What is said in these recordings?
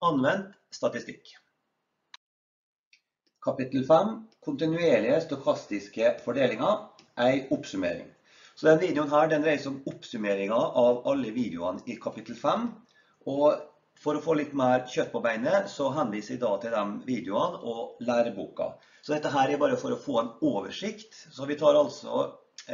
Anvendt statistikk. Kapittel 5. Kontinuerlige stokastiske fordelinger. En oppsummering. Så denne videoen her, den dreier seg om oppsummeringen av alle videoene i kapittel 5. Og for å få litt mer kjøtt på beinet, så henviser jeg da til de videoene og læreboka. Så dette her er bare for å få en oversikt. Så vi tar altså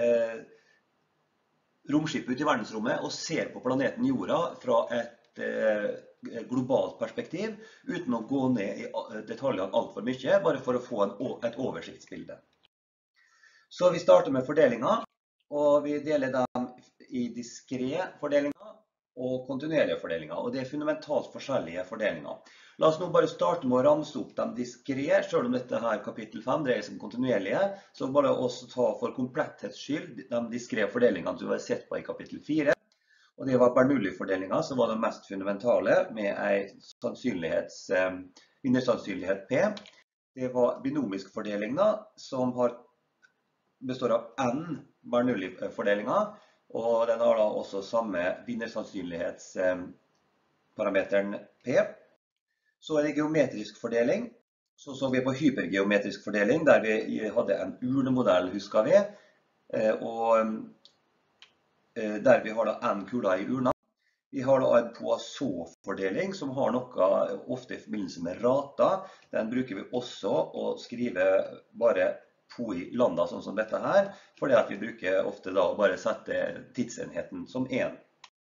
romskipet ut i verdensrommet og ser på planeten Jorda fra et globalt perspektiv, uten å gå ned i detaljene alt for mye, bare for å få et oversiktsbilde. Så vi starter med fordelinger, og vi deler dem i diskret fordelinger og kontinuerlige fordelinger, og det er fundamentalt forskjellige fordelinger. La oss nå bare starte med å ramse opp de diskret, selv om dette her kapittel 5 dreier seg om kontinuerlige, så bare også ta for kompletthets skyld de diskret fordelingene som vi har sett på i kapittel 4. Og det var Bernoulli-fordelinger som var det mest fundamentale, med en vinnersannsynlighet P. Det var binomisk fordelinger, som består av n Bernoulli-fordelinger, og den har da også samme vinnersannsynlighetsparameteren P. Så er det geometrisk fordeling. Så vi på hypergeometrisk fordeling, der vi hadde en urnemodell, husker vi, og der vi har da n kuler i urna. Vi har da en Poisson-fordeling, som har noe ofte i forbindelse med rater. Den bruker vi også å skrive bare poi lambda, sånn som dette her, fordi at vi bruker ofte da å bare sette tidsenheten som 1.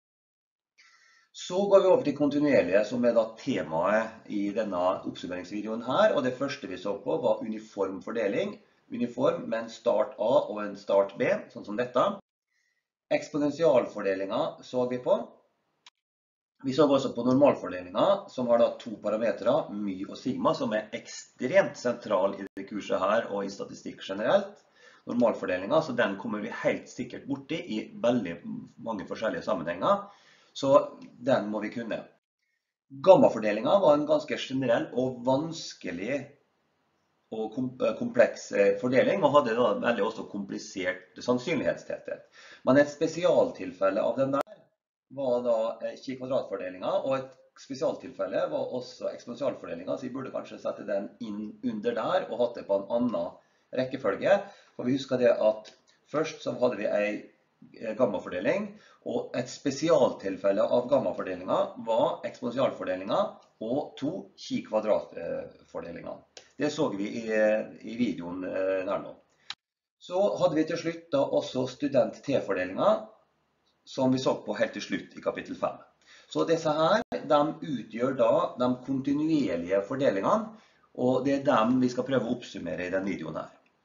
Så går vi over til kontinuerlige, som er da temaet i denne oppsummeringsvideoen her, og det første vi så på var uniform fordeling. Uniform med en start A og en start B, sånn som dette. Eksponentialfordelinger så vi på. Vi så også på normalfordelinger, som har da 2 parametere, my og sigma, som er ekstremt sentral i det kurset her og i statistikk generelt. Normalfordelinger, så den kommer vi helt sikkert borti i veldig mange forskjellige sammenhenger. Så den må vi kunne. Gammafordelinger var en ganske generell og vanskelig og kompleks fordeling, og hadde da veldig også komplisert sannsynlighetstetthet. Men et spesialtilfelle av den der var da chi-kvadratfordelinger, og et spesialtilfelle var også eksponentialfordelinger, så vi burde kanskje sette den inn under der og hatt det på en annen rekkefølge. For vi husker det at først så hadde vi en gammafordeling, og et spesialtilfelle av gammafordelinger var eksponentialfordelinger og 2 chi-kvadratfordelinger. Det så vi i videoen her nå. Så hadde vi til slutt da også student-T-fordelinger, som vi så på helt til slutt i kapittel 5. Så disse her, de utgjør da de kontinuerlige fordelingene, og det er dem vi skal prøve å oppsummere i denne videoen her.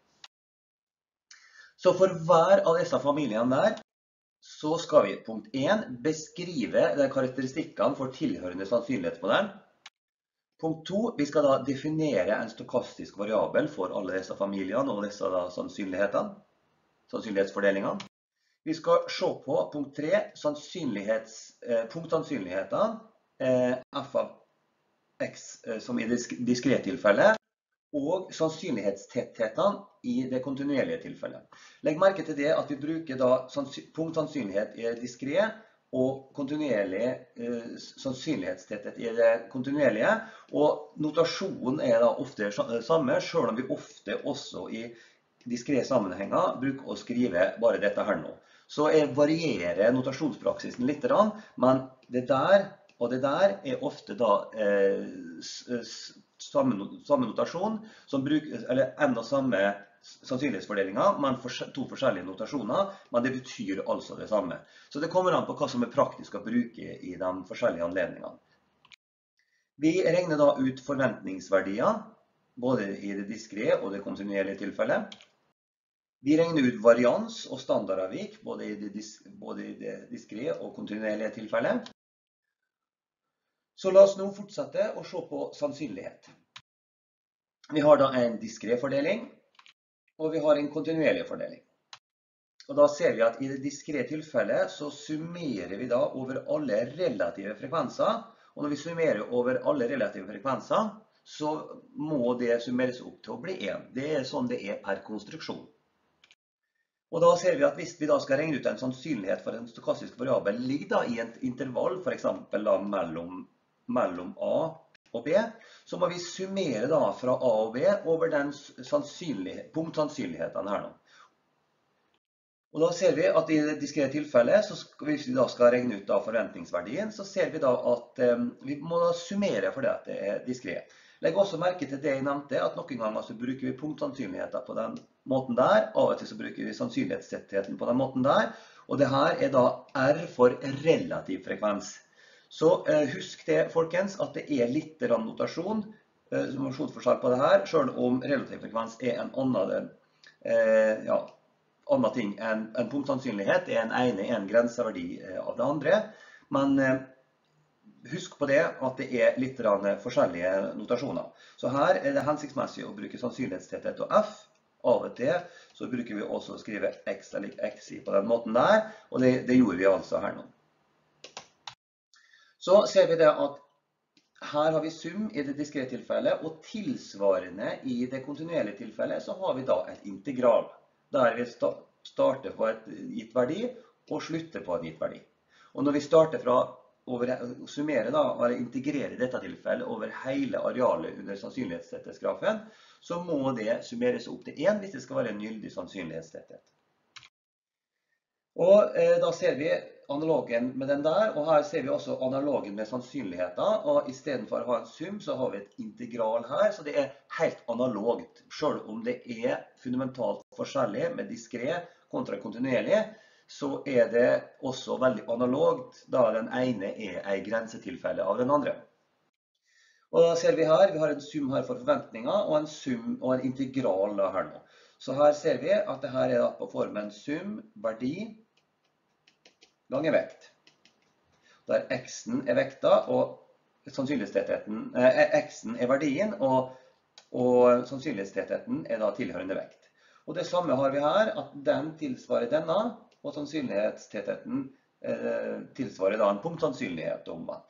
Så for hver av disse familiene der, så skal vi, punkt 1, beskrive de karakteristikkene for tilhørende sannsynlighetsmodell. Punkt 2, vi skal da definere en stokastisk variabel for alle disse familiene og disse da sannsynlighetsfordelingene. Vi skal se på punkt 3, punktsannsynlighetene, f av x som i diskret tilfelle, og sannsynlighetstettheten i det kontinuerlige tilfellet. Legg merke til det at vi bruker da punktsannsynlighet i det diskret, og kontinuerlig sannsynlighetstetthet i det kontinuerlige, og notasjonen er da ofte samme, selv om vi ofte også i diskret sammenhenger bruker å skrive bare dette her nå. Så varierer notasjonspraksisen litt, men det der og det der er ofte da samme notasjon, som bruker, eller en og samme sannsynlighetsfordelinger, men 2 forskjellige notasjoner, men det betyr altså det samme. Så det kommer an på hva som er praktisk å bruke i de forskjellige anledningene. Vi regner da ut forventningsverdier, både i det diskret og det kontinuerlige tilfellet. Vi regner ut varians og standardavvik, både i det diskret og kontinuerlige tilfellet. Så la oss nå fortsette å se på sannsynlighet. Vi har da en diskret fordeling, og vi har en kontinuerlig fordeling. Og da ser vi at i det diskret tilfellet så summerer vi da over alle relative frekvenser, og når vi summerer over alle relative frekvenser, så må det summeres opp til å bli 1. Det er sånn det er per konstruksjon. Og da ser vi at hvis vi da skal regne ut en sannsynlighet for en stokastisk variabel, ligger da i et intervall, for eksempel da mellom A og B, så må vi summere da fra A og B over den punktsannsynligheten her nå. Og da ser vi at i det diskrete tilfellet, hvis vi da skal regne ut da forventningsverdien, så ser vi da at vi må da summere for det at det er diskret. Legg også merke til det jeg nevnte, at noen ganger så bruker vi punktsannsynligheter på den måten der, av og til så bruker vi sannsynlighetstettheten på den måten der, og det her er da R for relativ frekvens. Så husk det, folkens, at det er litt notasjonsforskjell på det her, selv om relativ frekvens er en annen ting enn punktsannsynlighet. Det er en grenseverdi av det andre, men husk på det at det er litt forskjellige notasjoner. Så her er det hensiktsmessig å bruke sannsynlighetstetthet og F. Av og til så bruker vi også å skrive X er lik XI på den måten der, og det gjorde vi altså her nå. Så ser vi det at her har vi sum i det diskrete tilfellet, og tilsvarende i det kontinuerlige tilfellet så har vi da et integral, der vi starter på et gitt verdi og slutter på en gitt verdi. Og når vi starter fra å summere da, eller integrere dette tilfellet over hele arealet under sannsynlighetstetthetsgrafen, så må det summeres opp til 1 hvis det skal være en gyldig sannsynlighetstetthet. Og da ser vi analogen med den der, og her ser vi også analogen med sannsynligheter, og i stedet for å ha en sum så har vi et integral her, så det er helt analogt, selv om det er fundamentalt forskjellig med diskret kontra kontinuerlig, så er det også veldig analogt, da den ene er en grensetilfelle av den andre. Og da ser vi her, vi har en sum her for forventninger, og en sum og en integral her nå. Så her ser vi at det her er på formen sum, verdi, ganger vekt. Der x-en er vekta, og sannsynlighetstettheten, x-en er verdien, og sannsynlighetstettheten er da tilhørende vekt. Og det samme har vi her, at den tilsvarer denne, og sannsynlighetstettheten tilsvarer da en punktsannsynlighet omvendt.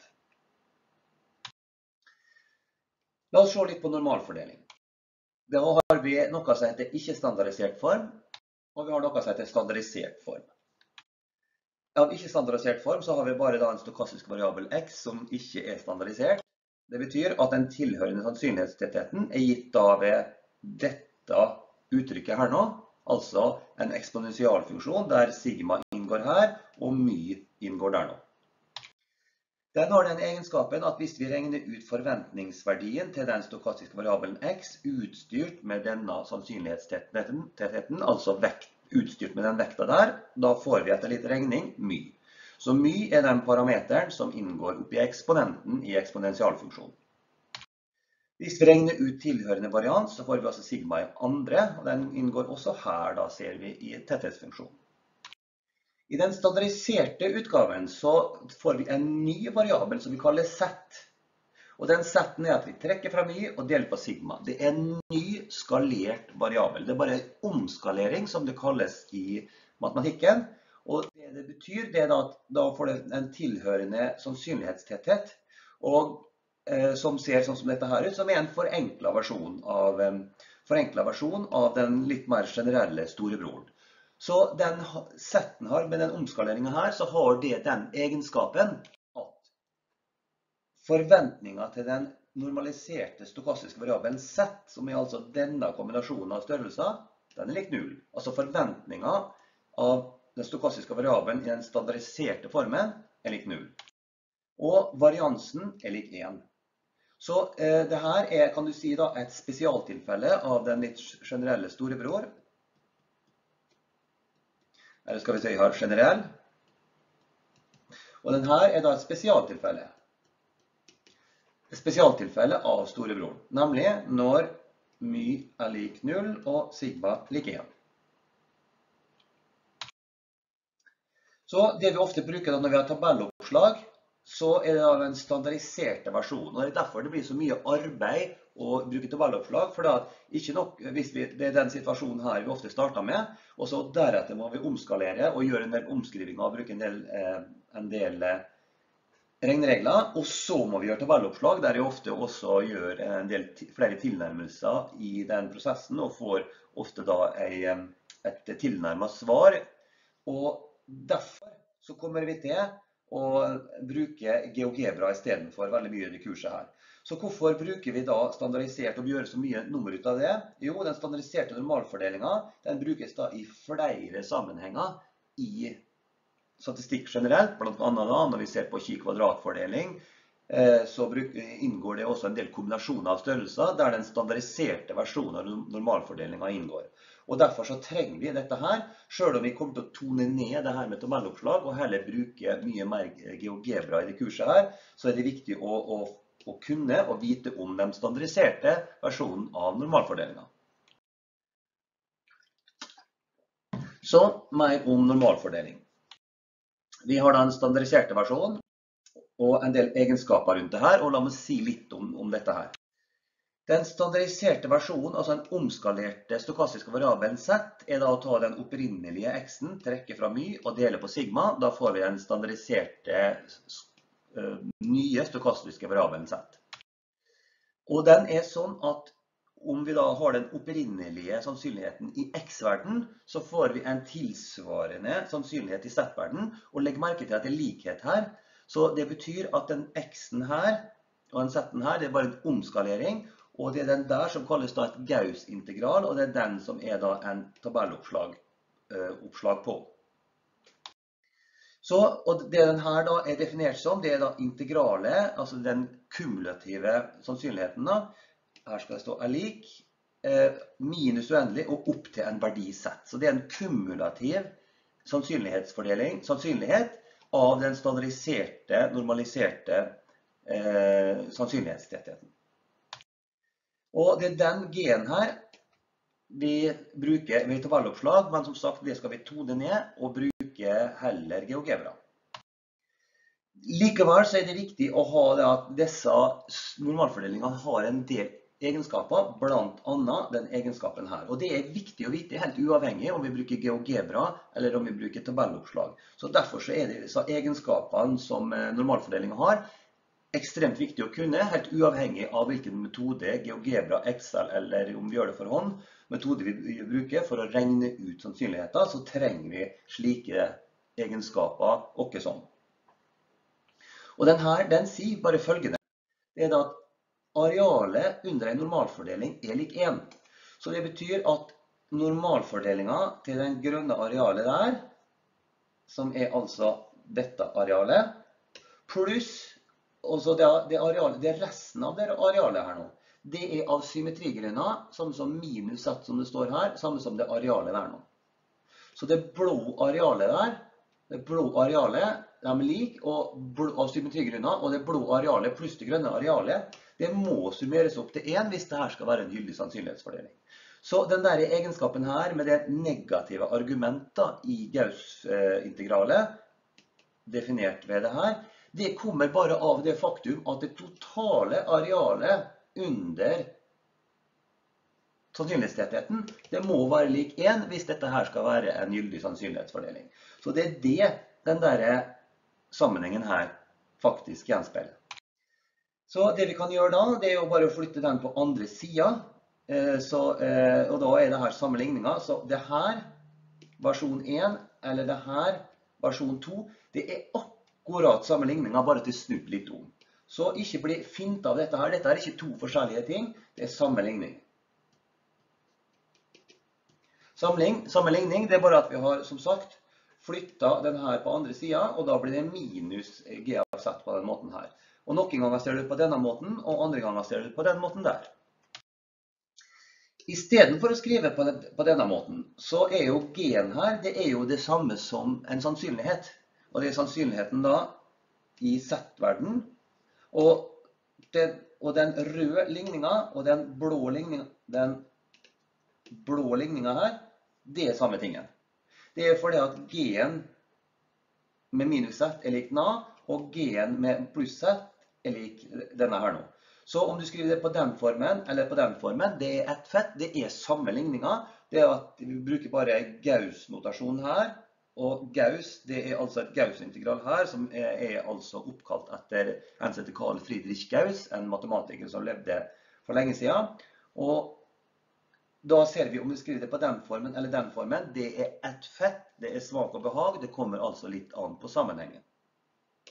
La oss se litt på normalfordeling. Da har vi noe som heter ikke-standardisert form, og vi har noe som heter standardisert form. Av ikke-standardisert form så har vi bare da en stokastisk variabel x som ikke er standardisert. Det betyr at den tilhørende sannsynlighetstettheten er gitt da ved dette uttrykket her nå, altså en eksponentialfunksjon der sigma inngår her, og my inngår der nå. Den har den egenskapen at hvis vi regner ut forventningsverdien til den stokastiske variabelen x utstyrt med denne sannsynlighetstettheten, altså utstyrt med den vekta der, da får vi etter litt regning my. Så my er den parameteren som inngår oppi eksponenten i eksponentialfunksjonen. Hvis vi regner ut tilhørende variant, så får vi altså sigma i andre, og den inngår også her, da ser vi i tetthetsfunksjonen. I den standardiserte utgaven så får vi en ny variabel som vi kaller z. Og den z-en er at vi trekker fra my og deler på sigma. Det er en ny skalert variabel. Det er bare omskalering som det kalles i matematikken. Og det det betyr, det er at da får det en tilhørende sannsynlighetstetthet, og som ser sånn som dette her ut, som er en forenklet versjon av den litt mer generelle storebroren. Så den z-en her, med den omskaleringen her, så har det den egenskapen at forventningen til den normaliserte stokastiske variabelen z, som er altså denne kombinasjonen av størrelser, den er lik 0. Altså forventningen av den stokastiske variabelen i den standardiserte formen er lik 0. Og variansen er lik 1. Så det her er, kan du si da, et spesialtilfelle av den litt generelle storebror. Eller skal vi si her generell. Og den her er da et spesialtilfelle. Et spesialtilfelle av storebroren. Nemlig når my er lik 0 og sigma lik 1. Så det vi ofte bruker når vi har tabelloppslag, så er det den standardiserte versjonen. Og det er derfor det blir så mye arbeid å bruke tabelloppslag, for det er den situasjonen her vi ofte starter med, og så deretter må vi omskalere og gjøre en del omskrivinger og bruke en del regneregler, og så må vi gjøre tabelloppslag, der vi ofte også gjør en del flere tilnærmelser i den prosessen, og får ofte da et tilnærmet svar. Og derfor så kommer vi til og bruke GeoGebra i stedet for veldig mye i det kurset her. Så hvorfor bruker vi da standardisert og gjør så mye nummer ut av det? Jo, den standardiserte normalfordelingen, den brukes da i flere sammenhenger i statistikk generelt, blant annet da når vi ser på ki-kvadratfordeling, så inngår det også en del kombinasjoner av størrelser der den standardiserte versjonen av normalfordelingen inngår. Og derfor så trenger vi dette her, selv om vi kommer til å tone ned det her med tabelloppslag og heller bruke mye mer GeoGebra i det kurset her, så er det viktig å kunne og vite om den standardiserte versjonen av normalfordelingen. Så mer om normalfordeling. Vi har da en standardiserte versjon og en del egenskaper rundt det her, og la meg si litt om dette her. Den standardiserte versjonen, altså en omskalerte stokastiske variabelen Z, er da å ta den opprinnelige x-en, trekke fra my og dele på sigma. Da får vi den standardiserte nye stokastiske variabelen Z. Og den er sånn at om vi da har den opprinnelige sannsynligheten i x-verden, så får vi en tilsvarende sannsynlighet i z-verden, og legg merke til at det er likhet her. Så det betyr at den x-en her og den z-en her, det er bare en omskalering, og det er den der som kalles da et Gauss-integral, og det er den som er da en tabelloppslag på. Så, og det den her da er definert som, det er da integralet, altså den kumulative sannsynligheten da. Her skal det stå er lik, minus uendelig og opp til en verdi z. Så det er en kumulativ sannsynlighet av den standardiserte, normaliserte sannsynlighetstettheten. Og det er den G-en her vi bruker ved tabelloppslag, men som sagt, det skal vi tone ned og bruke heller GeoGebra. Likevel så er det viktig å ha det at disse normalfordelingene har en del egenskaper, blant annet den egenskapen her. Og det er viktig å vite helt uavhengig om vi bruker GeoGebra eller om vi bruker tabelloppslag. Så derfor så er det disse egenskapene som normalfordelingen har ekstremt viktig å kunne, helt uavhengig av hvilken metode, GeoGebra, Excel eller om vi gjør det for hånd, metode vi bruker for å regne ut sannsynligheter, så trenger vi slike egenskaper også sånn. Og den sier bare følgende. Det er da at arealet under en normalfordeling er lik 1. Så det betyr at normalfordelingen til den grønne arealet der, som er altså dette arealet, pluss også det resten av det arealet her nå, det er av symmetrigrunner, samme som minus z som det står her, samme som det arealet der nå. Så det blå arealet der, det blå arealet, de er lik, og av symmetrigrunner, og det blå arealet pluss det grønne arealet, det må summeres opp til 1 hvis det her skal være en gyldig sannsynlighetsfordeling. Så den der egenskapen her med det negative argumentet i Gauss-integralet, definert ved det her, det kommer bare av det faktum at det totale arealet under sannsynlighetstettheten, det må være lik 1 hvis dette her skal være en gyldig sannsynlighetsfordeling. Så det er det den der sammenhengen her faktisk gjenspeiler. Så det vi kan gjøre da, det er jo bare å flytte den på andre siden. Og da er det her sammenligningen. Så det her, versjon 1, eller det her, versjon 2, det er akkurat sammenligningen, bare til snudd litt om. Så ikke bli fint av dette her. Dette er ikke to forskjellige ting, det er sammenligning. Sammenligning, det er bare at vi har, som sagt, flyttet den her på andre siden, og da blir det minus G av Z på den måten her. Og noen ganger ser du på denne måten, og andre ganger ser du på den måten der. I stedet for å skrive på denne måten, så er jo G-en her, det er jo det samme som en sannsynlighet. Og det er sannsynligheten da i Z-verden. Og den røde ligningen og den blå ligningen her, det er samme tingen. Det er fordi at G-en med minus Z er lik na, og G-en med pluss Z er lik denne her nå. Så om du skriver det på den formen, eller på den formen, det er ett fett, det er samme ligninger. Det er at vi bruker bare Gauss-notasjon her, og Gauss, det er altså et Gauss-integral her, som er altså oppkalt etter en som heter Carl Friedrich Gauss, en matematiker som levde for lenge siden. Og da ser vi om vi skriver det på den formen eller den formen, det er ett fett, det er smak og behag, det kommer altså litt an på sammenhengen.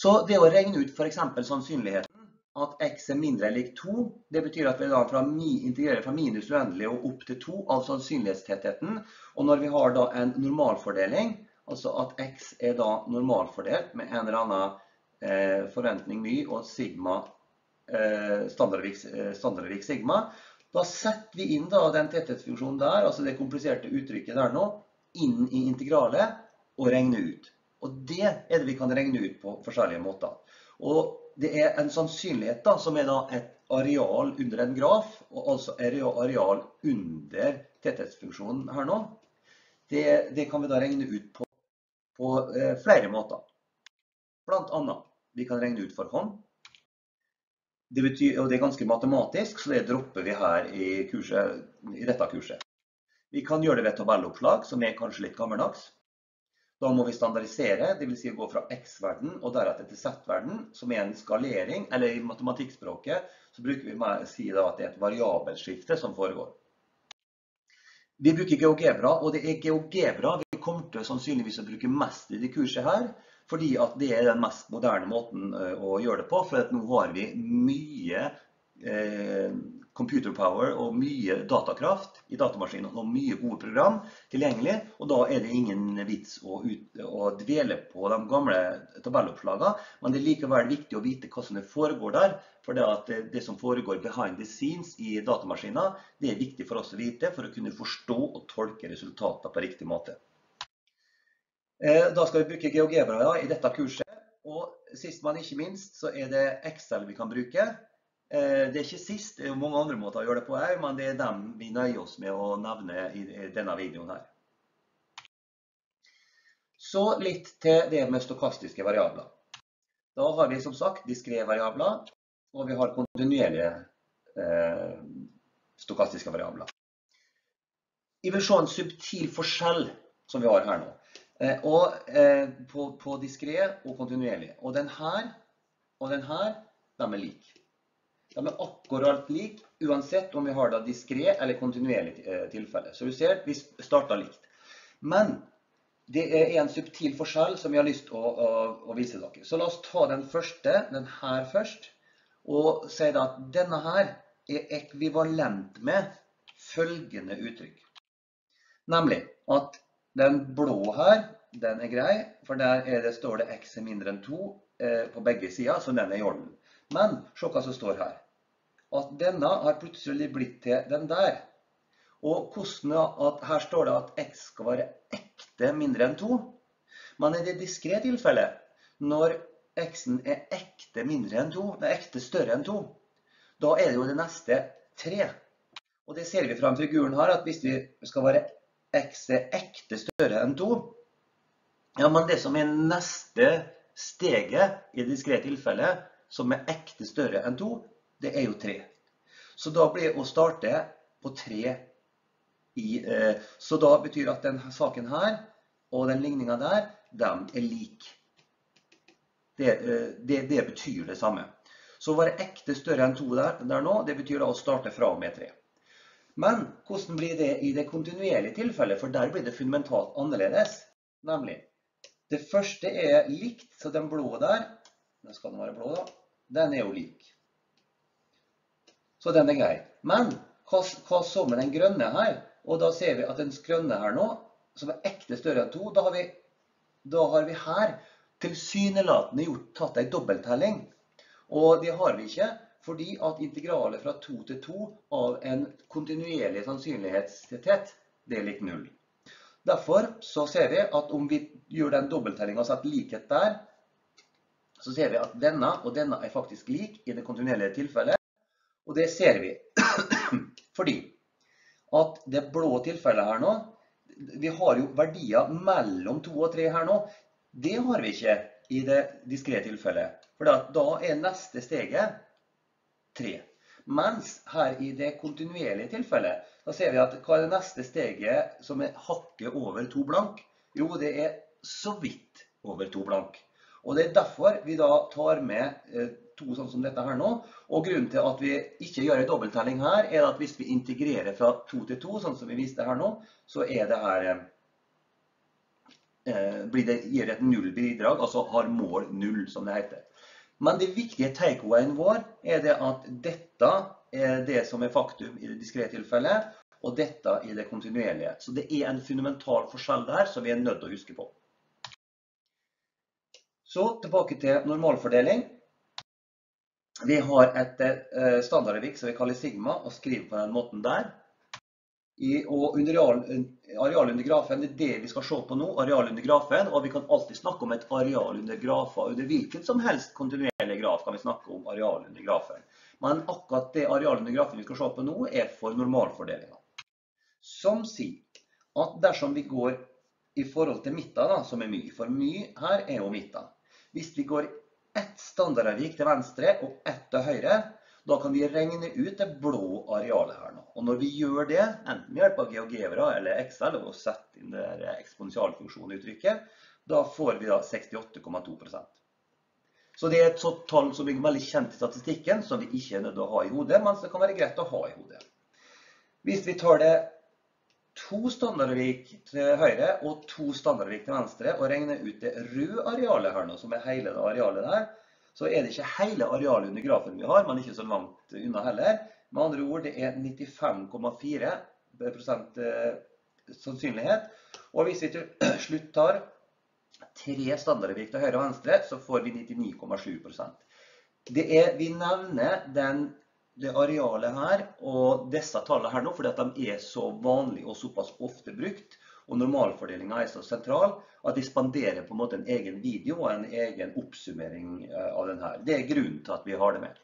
Så det å regne ut for eksempel sannsynligheten at x er mindre eller lik 2, det betyr at vi da integrerer fra minus uendelig og opp til 2 av sannsynlighetstettheten. Og når vi har da en normalfordeling, altså at x er da normalfordelt med en eller annen forventning my og sigma, standardvik sigma, da setter vi inn da den tetthetsfunksjonen der, altså det kompliserte uttrykket der nå, inn i integralet og regne ut. Og det er det vi kan regne ut på forskjellige måter. Og det er en sannsynlighet da, som er da et areal under en graf, og altså areal under tetthetsfunksjonen her nå. Det kan vi da regne ut på flere måter. Blant annet, vi kan regne ut for hånd. Det betyr, og det er ganske matematisk, så det dropper vi her i dette kurset. Vi kan gjøre det ved tabelloppslag, som er kanskje litt gammeldags. Da må vi standardisere, det vil si gå fra x-verden og deretter til z-verden, som er en skalering, eller i matematikkspråket så bruker vi å si da at det er et variabelskifte som foregår. Vi bruker GeoGebra, og det er GeoGebra vi kommer til sannsynligvis å bruke mest i det kurset her, fordi at det er den mest moderne måten å gjøre det på, for at nå har vi mye computer power og mye datakraft i datamaskinen og mye gode program tilgjengelig, og da er det ingen vits å dvele på de gamle tabelloppslagene, men det er likevel viktig å vite hva som foregår der, for det som foregår behind the scenes i datamaskinen, det er viktig for oss å vite for å kunne forstå og tolke resultater på riktig måte. Da skal vi bruke GeoGebra i dette kurset, og sist men ikke minst så er det Excel vi kan bruke. Det er ikke sist, det er jo mange andre måter å gjøre det på her, men det er dem vi nøyer oss med å nevne i denne videoen her. Så litt til det med stokastiske variabler. Da har vi som sagt diskrete variabler, og vi har kontinuerlige stokastiske variabler. Vi vil se en subtil forskjell som vi har her nå, på diskret og kontinuerlig. Og den her, de er like. De er akkurat like, uansett om vi har da diskret eller kontinuerlig tilfelle. Så du ser, vi starter likt. Men det er en subtil forskjell som jeg har lyst til å vise dere. Så la oss ta den her først, og si at denne her er ekvivalent med følgende uttrykk. Nemlig at den blå her, den er grei, for der står det x er mindre enn 2 på begge sider, så den er i orden. Men se hva som står her. At denne har plutselig blitt til den der. Og her står det at x skal være ekte mindre enn 2. Men i det diskrete tilfellet, når x-en er ekte mindre enn 2, det er ekte større enn 2, da er det jo det neste 3. Og det ser vi fra figuren her, at hvis vi skal være x er ekte større enn 2, ja, men det som er neste steget i det diskrete tilfellet, som er ekte større enn 2, det er jo 3. Så da blir det å starte på 3 så da betyr at den saken her og den ligningen der, de er lik. Det betyr det samme. Så å være ekte større enn 2 der nå, det betyr da å starte fra og med 3. Men hvordan blir det i det kontinuerlige tilfellet? For der blir det fundamentalt annerledes. Nemlig, det første er likt, så den blå der, den skal den være blå da, den er jo lik. Så den er grei. Men hva så med den grønne her? Og da ser vi at den grønne her nå, som er ekte større enn 2, da har vi her tilsynelatende tatt en dobbelttelling. Og det har vi ikke, fordi at integralet fra 2 til 2 av en kontinuerlig sannsynlighetstetthet, det er lik 0. Derfor så ser vi at om vi gjør den dobbelttellingen og setter likhet der, så ser vi at denne og denne er faktisk lik i det kontinuerlige tilfellet. Og det ser vi fordi at det blå tilfellet her nå, vi har jo verdier mellom 2 og 3 her nå, det har vi ikke i det diskrete tilfellet. For da er neste steget 3. Mens her i det kontinuerlige tilfellet, da ser vi at hva er det neste steget som er hakket over 2 blank? Jo, det er så vidt over 2 blank. Og det er derfor vi da tar med 2 sånn som dette her nå. Og grunnen til at vi ikke gjør en dobbelttelling her, er at hvis vi integrerer fra 2 til 2, sånn som vi viste her nå, så er det her gir et null bidrag, altså har mål null, som det heter. Men det viktige takeawayen vår er det at dette er det som er faktum i det diskrete tilfellet, og dette i det kontinuerlige. Så det er en fundamental forskjell der som vi er nødt til å huske på. Så tilbake til normalfordeling. Vi har et standardavvik som vi kaller sigma, og skriver på den måten der. Og areal under grafen, det er det vi skal se på nå, areal under grafen, og vi kan alltid snakke om et areal under grafer. Under hvilken som helst kontinuerlig graf kan vi snakke om areal under grafen. Men akkurat det areal under grafen vi skal se på nå er for normalfordelingen. Som sier at dersom vi går i forhold til midten, som er my, for my her er jo midten. Hvis vi går ett standardavvik til venstre og ett til høyre, da kan vi regne ut det blå arealet her nå. Og når vi gjør det, enten med hjelp av GeoGebra eller Excel, og setter inn det eksponentialfunksjonuttrykket, da får vi da 68,2%. Så det er et sånt tall som er veldig kjent i statistikken, som vi ikke er nødt til å ha i hodet, men det kan være greit å ha i hodet. Hvis vi tar det 2 standardavvik til høyre og 2 standardavvik til venstre, og regner ut det røde arealet her nå, som er hele det arealet der, så er det ikke hele arealet under grafen vi har, men ikke så langt unna heller. Med andre ord, det er 95,4% sannsynlighet. Og hvis vi til slutt tar 3 standardavvik til høyre og venstre, så får vi 99,7%. Vi nevner det arealet her, og disse tallene her nå, fordi at de er så vanlige og såpass ofte brukt, og normalfordelingen er så sentral, at vi spanderer på en måte en egen video og en egen oppsummering av den her. Det er grunnen til at vi har det med.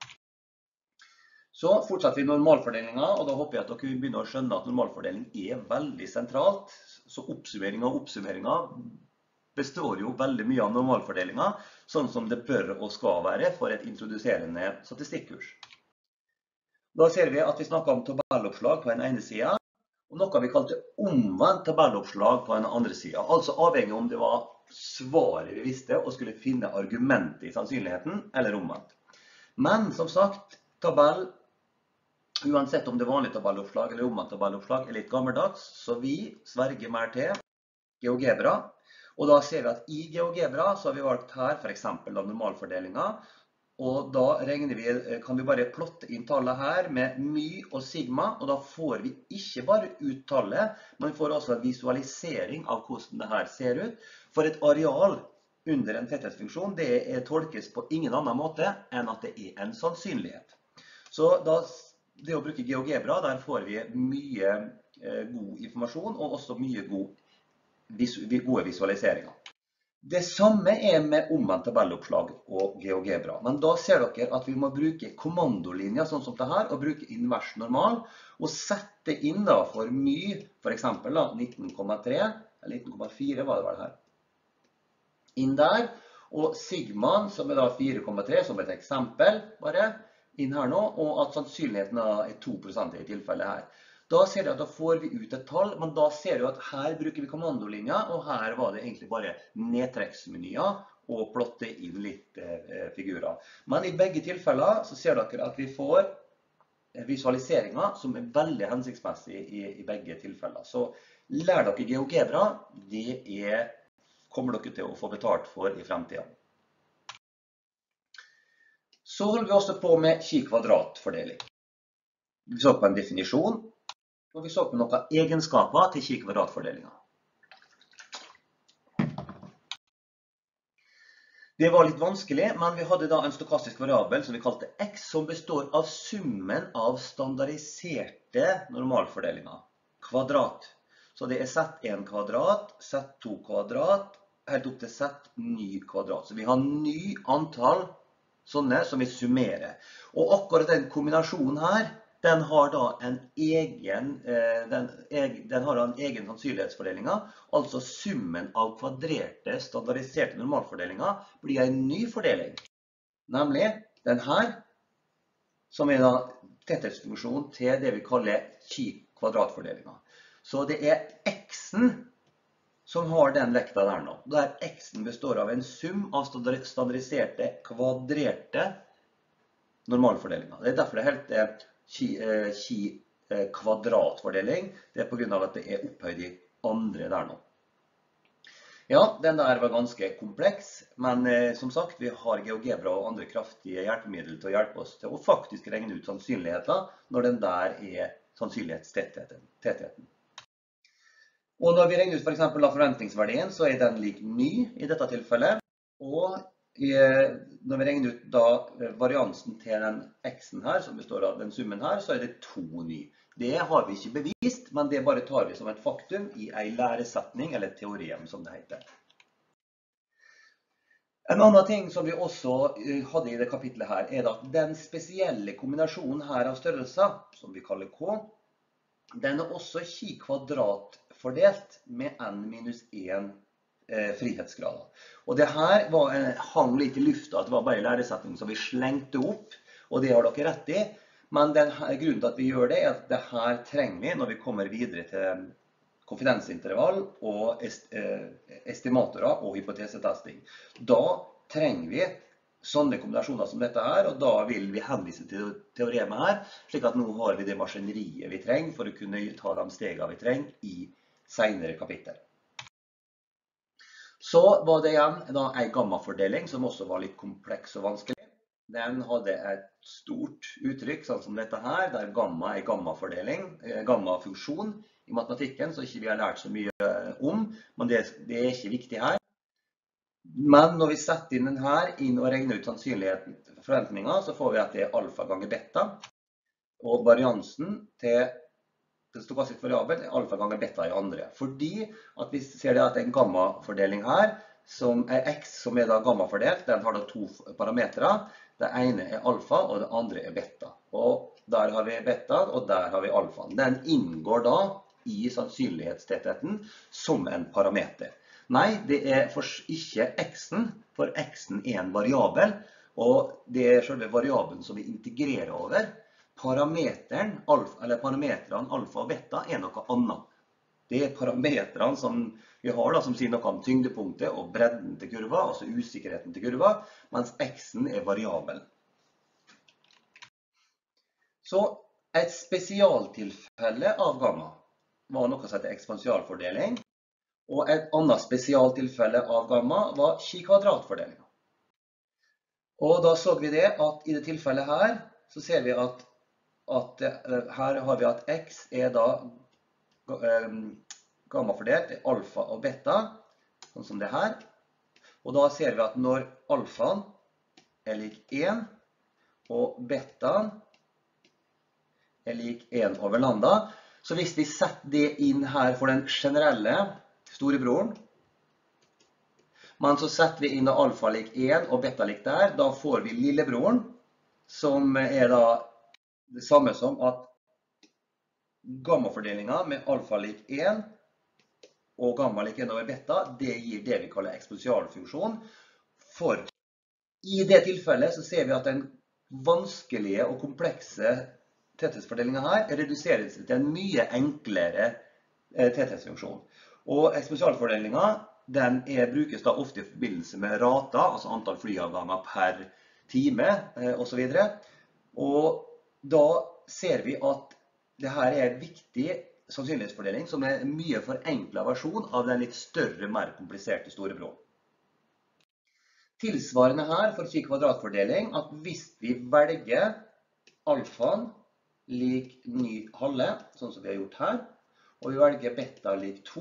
Så fortsetter vi normalfordelingen, og da håper jeg at dere begynner å skjønne at normalfordeling er veldig sentralt. Så oppsummeringen består jo veldig mye av normalfordelingen, sånn som det bør og skal være for et introduserende statistikkurs. Da ser vi at vi snakker om tabelloppslag på den ene siden, og noe vi kalte omvendt tabelloppslag på den andre siden. Altså avhengig om det var svaret vi visste og skulle finne argumentet i sannsynligheten, eller omvendt. Men som sagt, tabell, uansett om det er vanlig tabelloppslag eller omvendt tabelloppslag, er litt gammeldags, så vi sverger mer til GeoGebra. Og da ser vi at i GeoGebra så har vi valgt her for eksempel normalfordelingen, og da kan vi bare plotte inn tallet her med my og sigma, og da får vi ikke bare ut tallet, men vi får også en visualisering av hvordan det her ser ut. For et areal under en tetthetsfunksjon, det tolkes på ingen annen måte enn at det er en sannsynlighet. Så det å bruke GeoGebra, der får vi mye god informasjon, og også mye gode visualiseringer. Det samme er med omvendt tabelloppslag og GeoGebra, men da ser dere at vi må bruke kommandolinjer sånn som det her, og bruke invers normal, og sette inn da for my, for eksempel 19,3, eller 19,4 var det vel her, inn der, og sigmaen som er da 4,3 som et eksempel, bare inn her nå, og at sannsynligheten er 2% i tilfellet her. Da ser vi at da får vi ut et tall, men da ser vi at her bruker vi kommandolinja, og her var det egentlig bare nedtrekksmenyer og plotte inn litt figurer. Men i begge tilfeller så ser dere at vi får visualiseringer som er veldig hensiktsmessig i begge tilfeller. Så lær dere GeoGebra, det kommer dere til å få betalt for i fremtiden. Så holder vi også på med chi-kvadratfordeling. Vi så på en definisjon, og vi så på noen egenskaper til chi-kvadratfordelingen. Det var litt vanskelig, men vi hadde da en stokastisk variabel som vi kalte x, som består av summen av standardiserte normalfordelinger. Kvadrat. Så det er Z1 kvadrat, Z2 kvadrat, helt opp til Z ny kvadrat. Så vi har ny antall sånne som vi summerer. Og akkurat den kombinasjonen her, den har da en egen sannsynlighetsfordelinger, altså summen av kvadrerte standardiserte normalfordelinger blir en ny fordeling. Nemlig den her, som er da tetthetsfunksjon til det vi kaller chi-kvadratfordelinger. Så det er x-en som har den vekta der nå. Der x-en består av en sum av standardiserte kvadrerte normalfordelinger. Det er derfor det heter chi-kvadratfordeling. Det er på grunn av at det er opphøyd i andre der nå. Ja, den der var ganske kompleks, men som sagt, vi har GeoGebra og andre kraftige hjelpemidler til å hjelpe oss til å faktisk regne ut sannsynligheter når den der er sannsynlighetstettheten. Og når vi regner ut for eksempel forventningsverdien, så er den lik ny i dette tilfellet. Og når vi regner ut da variansen til den x-en her, som består av den summen her, så er det 2 ny. Det har vi ikke bevist, men det bare tar vi som et faktum i en læresetning, eller teorem som det heter. En annen ting som vi også hadde i det kapitlet her, er at den spesielle kombinasjonen her av størrelser, som vi kaller K, den er også chi-kvadrat-fordelt med n-1 frihetsgrader. Og det her hang litt i lufta, at det var bare en læresetning som vi slengte opp, og det har dere rett i. Men grunnen til at vi gjør det, er at det her trenger vi når vi kommer videre til konfidensintervall og estimatorer og hypotesetesting. Da trenger vi sånne kombinasjoner som dette her, og da vil vi henvise til teoremet her, slik at nå har vi det maskineriet vi trenger for å kunne ta de stegene vi trenger i senere kapittel. Så var det igjen en gammafordeling som også var litt kompleks og vanskelig. Den hadde et stort uttrykk, sånn som dette her, der gamma er gammafordeling, gammafunksjon i matematikken, så ikke vi har lært så mye om, men det er ikke viktig her. Men når vi setter inn den her, inn og regner ut sannsynligheten for forventninger, så får vi at det er alfa ganger beta, og variansen til den stokastiske variabelen er alfa ganger beta i andre. Fordi at vi ser det at det er en gammafordeling her, som er x, som er da gammafordelt, den har da 2 parametere. Det ene er alfa, og det andre er beta. Og der har vi beta, og der har vi alfa. Den inngår da i sannsynlighetstettheten som en parameter. Nei, det er ikke x-en, for x-en er en variabel, og det er selve variabelen som vi integrerer over. Parameteren, eller parametrene alfa og beta, er noe annet. Det er parametrene som vi har da, som sier noe om tyngdepunktet og bredden til kurva, altså usikkerheten til kurva, mens x-en er variabel. Så et spesialtilfelle av gamma var noe som heter eksponentialfordeling, og et annet spesialtilfelle av gamma var chi-kvadratfordeling. Og da så vi det at i det tilfellet her, så ser vi at her har vi at x er da gammafordelt er alfa og beta, sånn som det her. Og da ser vi at når alfaen er lik 1, og betaen er lik 1 over lambda, så hvis vi setter det inn her for den generelle storebroren, men så setter vi inn alfa lik 1 og beta lik der, da får vi lillebroren, som er da det samme som at gammafordelingen med alfa lik 1 og gamma lik 1 over beta, det gir det vi kaller eksponentialfunksjon. For i det tilfellet så ser vi at den vanskelige og komplekse tetthetsfordelingen her reduseres til en mye enklere tetthetsfunksjon. Og eksponentialfordelingen, den brukes da ofte i forbindelse med rater, altså antall flyavganger per time og så videre. Og da ser vi at det her er viktig sannsynlighetsfordeling som er en mye forenklet versjon av den litt større, mer kompliserte storebroren. Tilsvarende her for chi-kvadratfordeling at hvis vi velger alfaen lik ny halve, sånn som vi har gjort her, og vi velger beta lik 2,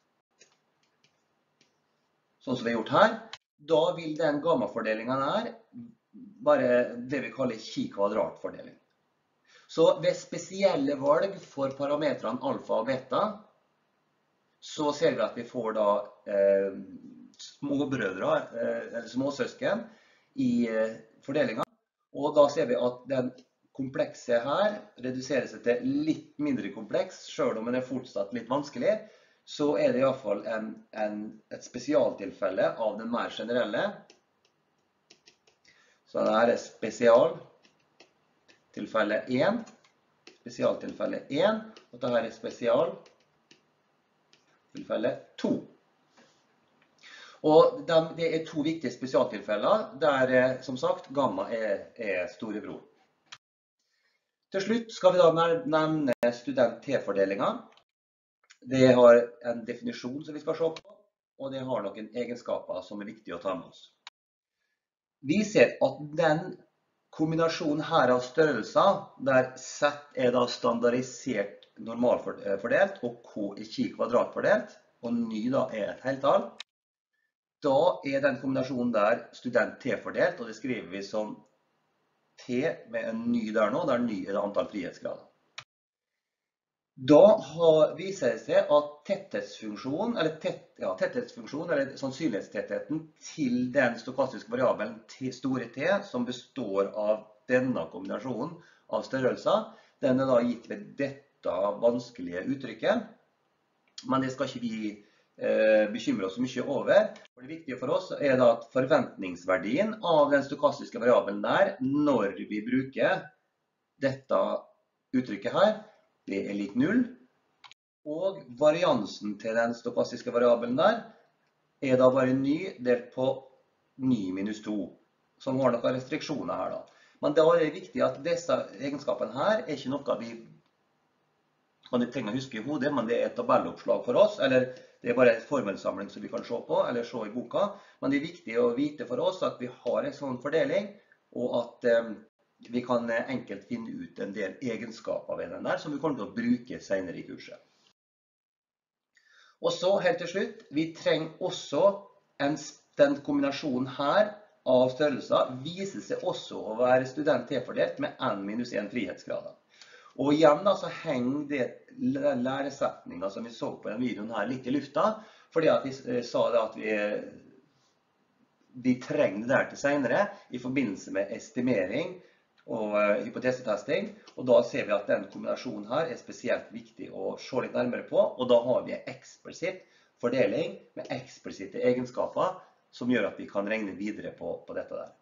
sånn som vi har gjort her, da vil den gammafordelingen her være det vi kaller chi-kvadratfordeling. Så ved spesielle valg for parametrene alfa og beta, så ser vi at vi får da småbrødre, eller småsøsken i fordelingen. Og da ser vi at den komplekse her reduserer seg til litt mindre kompleks, selv om den er fortsatt litt vanskelig, så er det i hvert fall et spesialtilfelle av den mer generelle. Så dette er spesialtilfelle 1, spesialtilfelle 1, og dette er spesialtilfelle 2. Og det er 2 viktige spesialtilfeller, der som sagt gamma er storebror. Til slutt skal vi da nevne student-T-fordelingen. Det har en definisjon som vi skal se på, og det har noen egenskaper som viktig å ta med oss. Vi ser at den kombinasjonen her av størrelser, der Z da standardisert normalfordelt, og K chi kvadratfordelt, og ny da et heltall, da den kombinasjonen der student T-fordelt, og det skriver vi som T med en ny der nå, der ny det antall frihetsgrader. Da viser det seg at tetthetsfunksjonen, eller sannsynlighetstettheten til den stokastiske variabelen store T, som består av denne kombinasjonen av størrelser, den da gitt ved dette vanskelige uttrykket. Men det skal ikke vi bekymre oss mye over. Det viktige for oss da at forventningsverdien av den stokastiske variabelen der, når vi bruker dette uttrykket her, det lik 0, og variansen til den stokastiske variabelen der da bare ny delt på ny minus 2, som har noen restriksjoner her da. Men da det viktig at disse egenskapene her ikke noe vi kan trenger å huske i hodet, men det et tabelloppslag for oss, eller det bare en formelsamling som vi kan se på, eller se i boka. Men det viktig å vite for oss at vi har en sånn fordeling, og at vi kan enkelt finne ut en del egenskaper ved den der, som vi kommer til å bruke senere i kurset. Og så, helt til slutt, vi trenger også den kombinasjonen her av størrelser viser seg også å være student T-fordelt med n-1 frihetsgrader. Og igjen da, så henger det læresetningen som vi så på den videoen her litt i lufta, fordi at vi sa det at vi trenger det der til senere i forbindelse med estimering og hypotesetesting, og da ser vi at den kombinasjonen her spesielt viktig å se litt nærmere på, og da har vi en eksplisitt fordeling med eksplisitte egenskaper som gjør at vi kan regne videre på dette der.